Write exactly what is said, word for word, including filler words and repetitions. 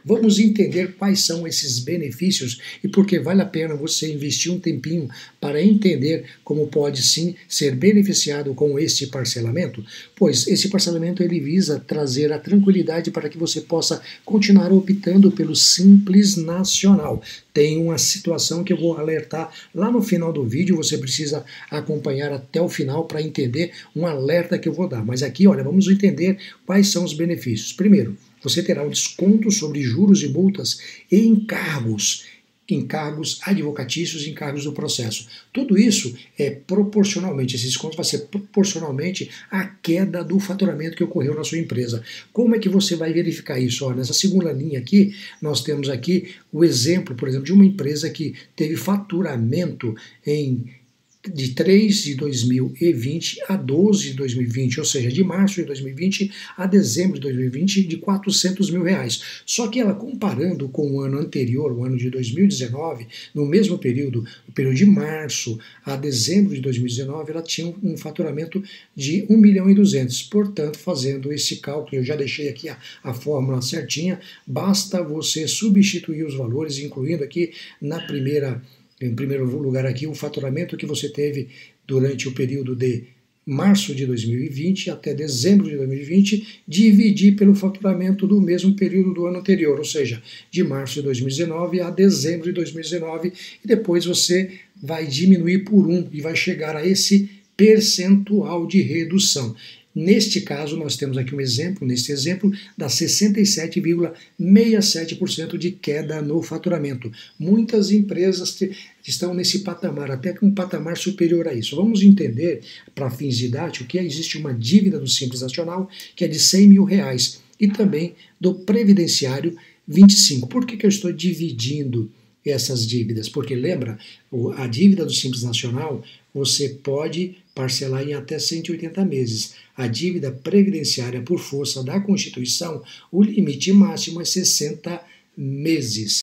Vamos entender quais são esses benefícios e por que vale a pena você investir um tempinho para entender como pode sim ser beneficiado com este parcelamento. Pois esse parcelamento ele visa trazer a tranquilidade para que você possa continuar optando pelo Simples Nacional. Tem uma situação que eu vou alertar lá no final do vídeo, você precisa acompanhar até o final para entender um alerta que eu vou dar. Mas aqui, olha, vamos entender quais são os benefícios. Primeiro, você terá um desconto sobre juros e multas e encargos, encargos advocatícios e encargos do processo. Tudo isso é proporcionalmente, esse desconto vai ser proporcionalmente à queda do faturamento que ocorreu na sua empresa. Como é que você vai verificar isso? Ó, nessa segunda linha aqui, nós temos aqui o exemplo, por exemplo, de uma empresa que teve faturamento em de três de dois mil e vinte a doze de dois mil e vinte, ou seja, de março de dois mil e vinte a dezembro de dois mil e vinte, de quatrocentos mil reais. Só que ela, comparando com o ano anterior, o ano de dois mil e dezenove, no mesmo período, o período de março a dezembro de dois mil e dezenove, ela tinha um faturamento de um milhão e duzentos. Portanto, fazendo esse cálculo, eu já deixei aqui a, a fórmula certinha, basta você substituir os valores, incluindo aqui na primeira Em primeiro lugar aqui, o faturamento que você teve durante o período de março de dois mil e vinte até dezembro de dois mil e vinte, dividir pelo faturamento do mesmo período do ano anterior, ou seja, de março de dois mil e dezenove a dezembro de dois mil e dezenove, e depois você vai diminuir por um e vai chegar a esse percentual de redução. Neste caso, nós temos aqui um exemplo, neste exemplo, dá sessenta e sete vírgula sessenta e sete por cento de queda no faturamento. Muitas empresas estão nesse patamar, até com um patamar superior a isso. Vamos entender, para fins didáticos, que existe uma dívida do Simples Nacional, que é de cem mil reais, e também do Previdenciário vinte e cinco. Por que que eu estou dividindo essas dívidas? Porque lembra, a dívida do Simples Nacional você pode parcelar em até cento e oitenta meses. A dívida previdenciária, por força da Constituição, o limite máximo é sessenta meses.